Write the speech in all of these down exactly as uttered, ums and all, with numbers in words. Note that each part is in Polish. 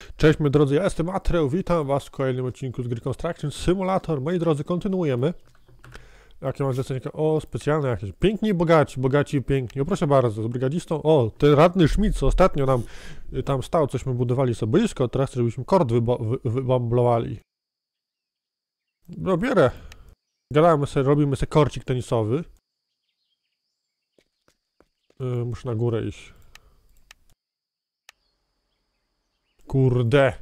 Cześć moi drodzy, ja jestem Atreu, witam was w kolejnym odcinku z gry Construction Simulator. Moi drodzy, kontynuujemy. Jakie mam zlecenie? O, specjalne jakieś. Piękni i bogaci, bogaci i piękni. O, proszę bardzo, z brygadzistą. O, ten radny Schmidt, co ostatnio nam y, tam stał, cośmy budowali sobie blisko, teraz chcę, żebyśmy kord wybo- wy- wybomblowali. No, bierę. Gadamy sobie, robimy sobie korcik tenisowy. Y, muszę na górę iść. Kurde.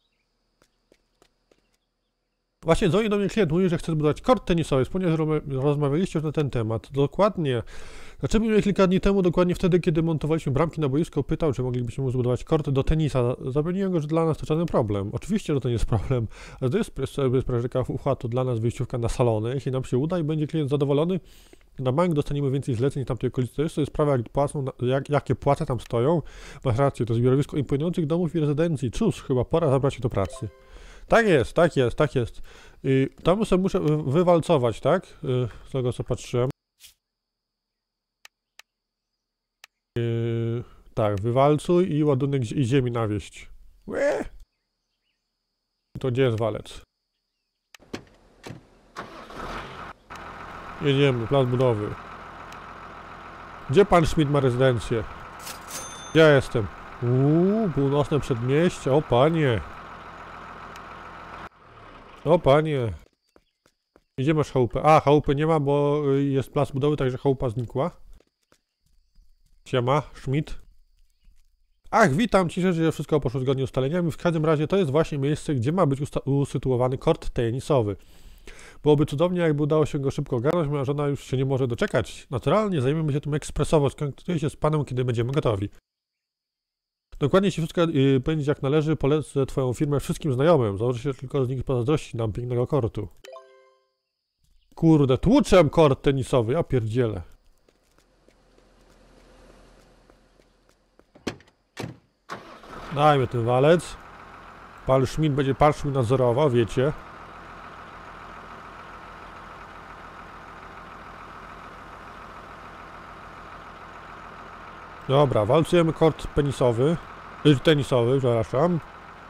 Właśnie dzwoni do mnie klient, mówi, że chce zbudować kort tenisowy, ponieważ rozmawialiście już na ten temat. Dokładnie. Znaczy mnie kilka dni temu, dokładnie wtedy, kiedy montowaliśmy bramki na boisko, pytał, czy moglibyśmy mu zbudować kort do tenisa. Zapewniłem go, że dla nas to żaden problem. Oczywiście, że to nie jest problem, ale to jest sprawa, że ucha to dla nas wyjściówka na salony. Jeśli nam się uda i będzie klient zadowolony, na bank dostaniemy więcej zleceń w tamtej okolicy. To jest, to jest sprawa, jak płacą, jak, jakie płace tam stoją. Masz rację, to zbiorowisko imponujących domów i rezydencji. Cóż, chyba pora zabrać się do pracy. Tak jest, tak jest, tak jest. I tam sobie muszę wywalcować, tak? Z tego co patrzyłem. Yy, tak, wywalcuj i ładunek i ziemi nawieść. Łe! To gdzie jest walec? Jedziemy, plac budowy. Gdzie pan Schmidt ma rezydencję? Gdzie ja jestem? Uuu, północne przedmieście, o panie. O panie. Gdzie masz chałupę? A, chałupy nie ma, bo jest plac budowy, także chałupa znikła. Siema, Schmidt. Ach, witam, cieszę się, że wszystko poszło zgodnie z ustaleniami. W każdym razie to jest właśnie miejsce, gdzie ma być usytuowany kort tenisowy. Byłoby cudownie, jakby udało się go szybko ogarnąć, moja żona już się nie może doczekać. Naturalnie zajmiemy się tym ekspresowo, skontaktuję się z panem, kiedy będziemy gotowi. Dokładnie jeśli wszystko yy, będzie jak należy, polecę twoją firmę wszystkim znajomym. Założę się tylko z nich pozazdrości nam pięknego kortu. Kurde, tłuczem kort tenisowy, ja pierdzielę. Dajmy ten walec. Pan Schmidt będzie patrzył i nadzorował, wiecie. Dobra, walcujemy kort penisowy. Tenisowy, przepraszam.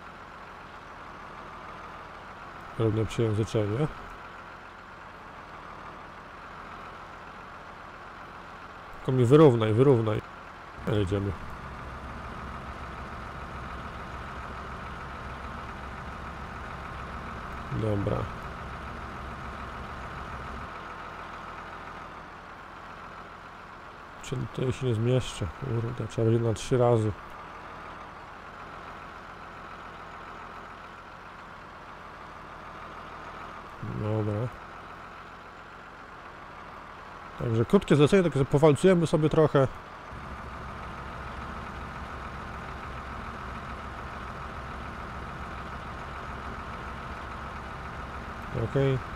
Równe przejęzyczenie. Tylko mi wyrównaj, wyrównaj. Jedziemy. Dobra. Czy to się nie zmieszczę? Kurde, trzeba będzie na trzy razy. Dobra. Także krótkie zlecenie, tak że powalcujemy sobie trochę. Okej. Okay.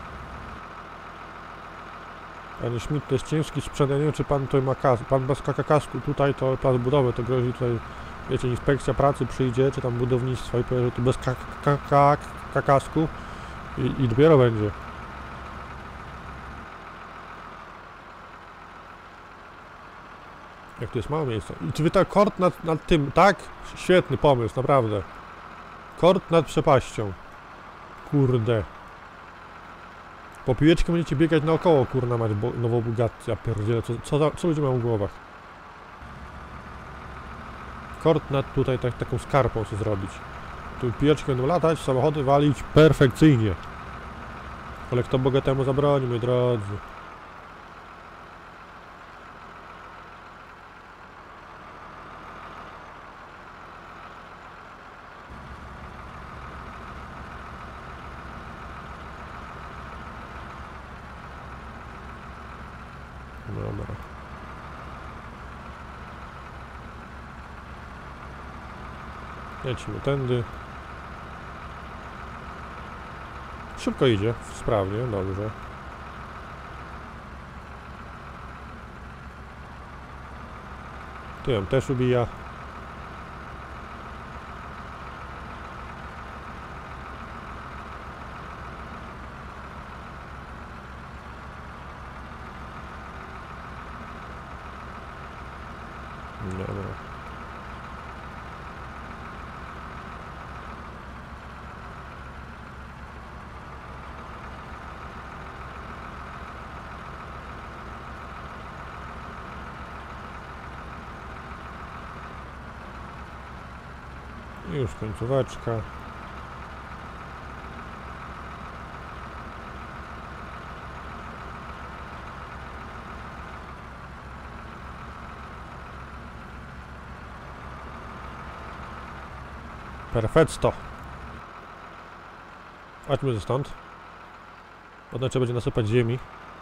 Panie Schmidt, to jest ciężki sprzęt, ja nie wiem, czy pan tutaj ma kask. Pan bez kasku tutaj, to plac budowy, to grozi tutaj, wiecie, inspekcja pracy przyjdzie, czy tam budownictwo i powie, że tu bez kasku i, i dopiero będzie. Jak to jest małe miejsce. I czy wy tak kord nad, nad tym, tak? Świetny pomysł, naprawdę. Kord nad przepaścią. Kurde. Po piłeczkę będziecie biegać naokoło, kurna mać, bo nową Bugatti, ja pierdzielę, co, co, za, co ludzie mają w głowach? Kord nad tutaj tak, taką skarpą co zrobić. Tu piłeczki będą latać, samochody walić perfekcyjnie. Ale kto bogatemu zabroni, moi drodzy. Dobra. Lecimy tędy. Szybko idzie, sprawnie, dobrze. Tyłem też ubija. Dobra. I już końcóweczka. Perfetto. Chodźmy stąd. Potem trzeba będzie nasypać ziemi.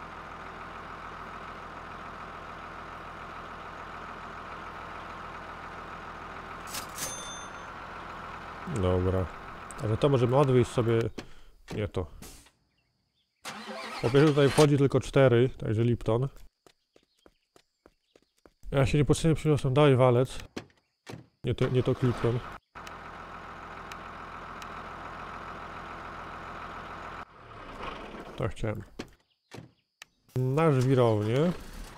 Dobra. Ale to możemy odwieźć sobie... Nie to. Po pierwsze tutaj wchodzi tylko cztery, także Lipton. Ja się niepotrzebnie przyniosłem. Daj walec. Nie to, nie to Lipton. Tak chciałem. Na żwirownię.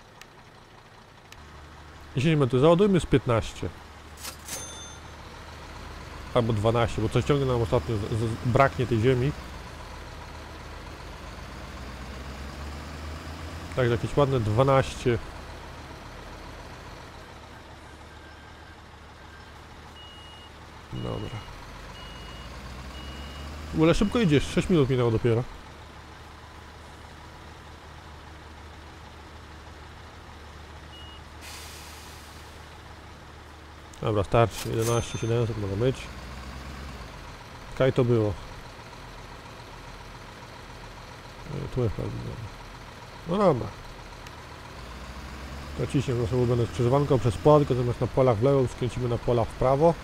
Jeśli my tu załadujmy z piętnaście. Albo dwanaście, bo coś ciągle nam ostatnio z, z, braknie tej ziemi. Także jakieś ładne dwanaście. Dobra. W ogóle szybko idziesz, sześć minut minęło dopiero. Dobra, starczy. jedenaście siedemset może być. Kaj to było. Tu jest pewnie. No dobra. To ciśnie nasze ulubione skrzyżowanko przez pole, tylko zamiast na polach w lewo, skręcimy na polach w prawo.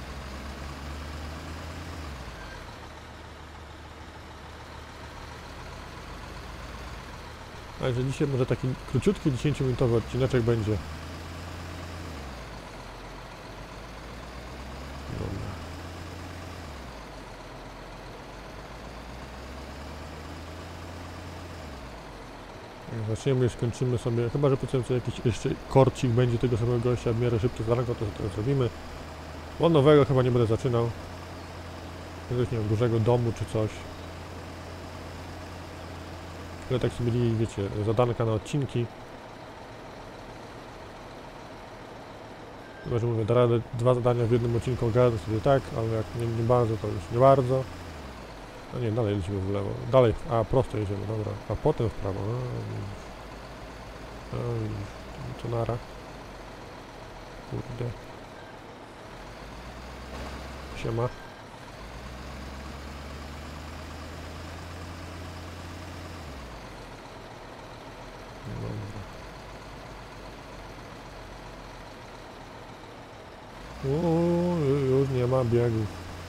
Także dzisiaj może taki króciutki, dziesięciominutowy odcineczek będzie. Zaczniemy i skończymy sobie, chyba że potem co jakiś jeszcze korcik będzie tego samego gościa w miarę szybko zaranko, to teraz zrobimy. Bo nowego chyba nie będę zaczynał. Jakiegoś, nie wiem, dużego domu czy coś. Ale tak sobie mieli, wiecie, zadanka na odcinki. Chyba że mówię, da radę dwa zadania w jednym odcinku ogarnę sobie tak, ale jak nie, nie bardzo, to już nie bardzo. A nie, dalej lecimy w lewo. Dalej, a prosto jedziemy, dobra. A potem w prawo. A, a, to nara. Kurde. Siema. Uuu, już nie ma biegów.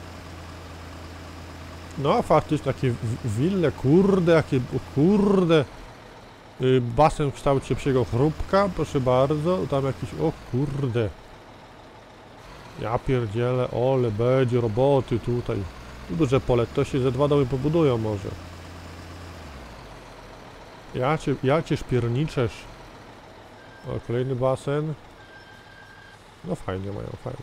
No faktycznie takie wille, kurde, jakie, kurde. Yy, basen w kształcie psiego chrupka, proszę bardzo. Tam jakiś, o kurde. Ja pierdzielę, ole, będzie roboty tutaj. Tu duże pole, to się ze dwa domy pobudują może. Ja cię, ja cię szpierniczesz. O, kolejny basen. No fajnie mają, fajnie.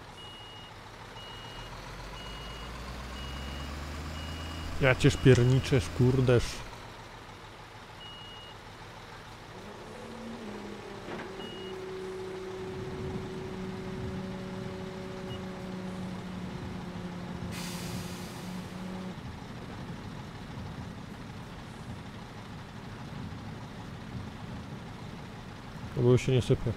Ja cię szpierniczesz, kurdeż. No bo już się nie sypie.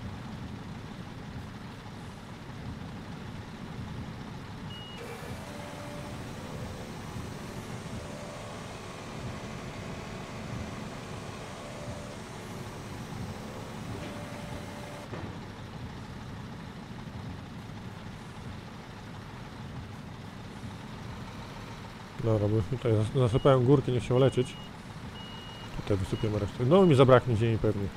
Dobra, bo już tutaj zasypałem górki, nie chciał lecieć. Tutaj wysypiemy resztę. No mi zabraknie ziemi pewnie.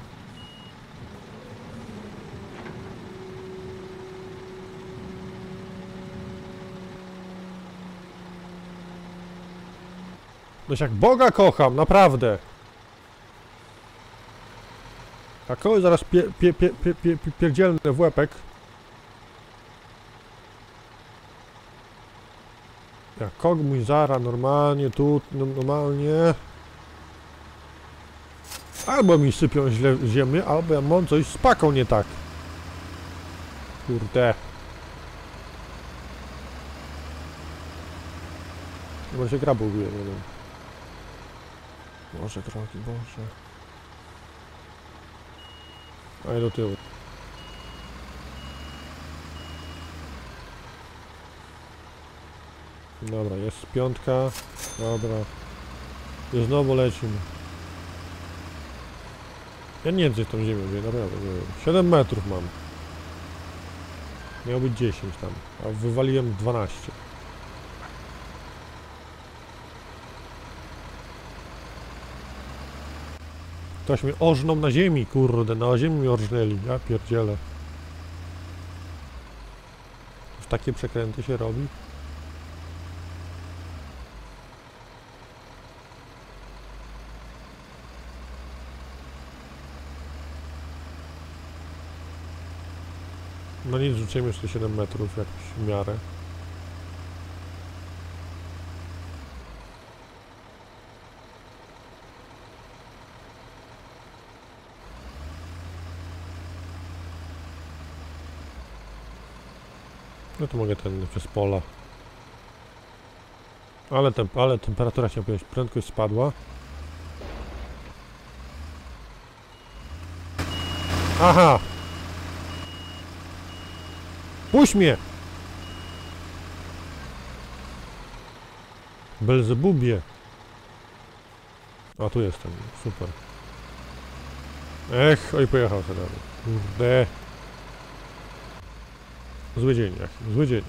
No jak Boga kocham, naprawdę. A kogoś zaraz pie, pie, pie, pie, pie, pie, pierdzielnę w łepek. Jak kog mój zara, normalnie, tu, normalnie. Albo mi sypią źle ziemię, albo ja mam coś z paką nie tak. Kurde. Może się gra buguje, nie wiem. Boże drogi, Boże. A i do tyłu. Dobra, jest piątka. Dobra. I znowu lecimy. Ja nie wiem, gdzie tą ziemią, wie, naprawdę nie wiem. siedem metrów mam. Miało być dziesięć tam, a wywaliłem dwanaście. Ktoś mnie orżnął na ziemi, kurde, na ziemi mnie orżnęli, ja pierdzielę. Już takie przekręty się robi. No nic, rzuciłem jeszcze siedem metrów jakoś w miarę. No to mogę ten przez pola. Ale, tem ale temperatura się powiedzieć, prędkość spadła. Aha! Puść mnie! Belzebubie. A tu jestem, super. Ech, oj pojechał sobie dalej. Kurde. Zły dzień, jak zły dzień.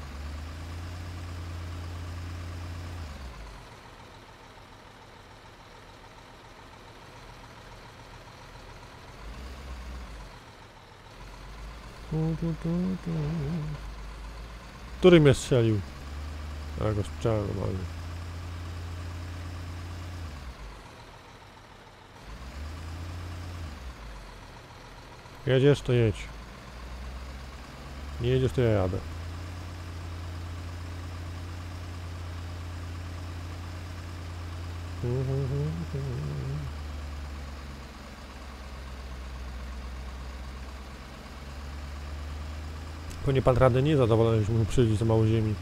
Który mnie strzelił? A go strzelił normalnie. Jedziesz, to jedź. Nie jedziesz, to ja jadę. Pewnie pan rady nie zadowolony, że mu przyjdzie za mało ziemi.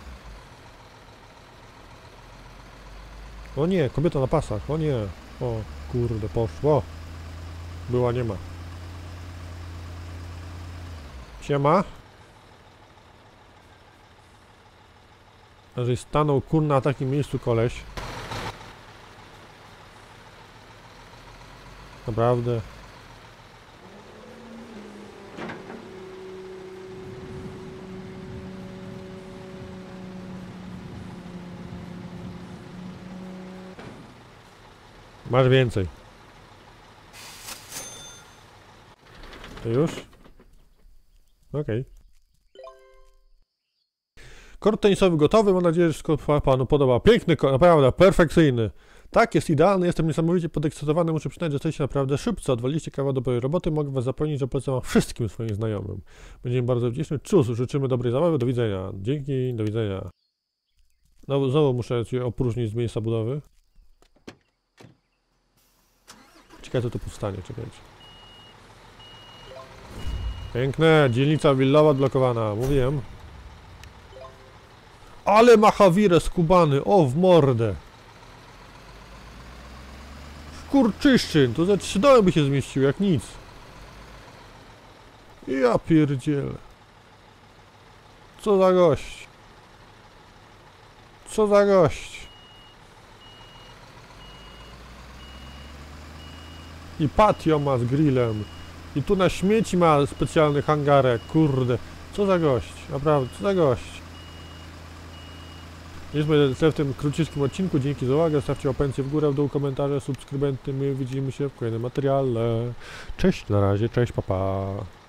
O nie, kobieta na pasach, o nie. O kurde, poszło. Była, nie ma. Siema. Jeżeli stanął kurna na takim miejscu koleś. Naprawdę. Masz więcej. To już? Okej. Okay. Kort tenisowy gotowy, mam nadzieję, że wszystko panu podoba. Piękny kort, naprawdę, perfekcyjny. Tak, jest idealny, jestem niesamowicie podekscytowany, muszę przyznać, że jesteście naprawdę szybcy, odwaliliście kawał dobrej roboty, mogę was zapewnić, że polecam wszystkim swoim znajomym. Będziemy bardzo wdzięczni. Cóż, życzymy dobrej zabawy, do widzenia. Dzięki, do widzenia. No, znowu muszę cię opróżnić z miejsca budowy. Ciekawe, co tu powstanie, czekajcie. Piękne, dzielnica willowa odblokowana, mówiłem. Ale ma Hawirę skubany, o w mordę. Kurczyszczyn, to ze trzy doły by się zmieścił, jak nic. Ja pierdzielę. Co za gość. Co za gość. I patio ma z grillem. I tu na śmieci ma specjalny hangarek, kurde. Co za gość, naprawdę, co za gość. Jest tyle w tym króciutkim odcinku, dzięki za uwagę, stawcie łapencję w górę, w dół, komentarze, subskrybenty, my widzimy się w kolejnym materiale. Cześć, na razie, cześć, papa. Pa.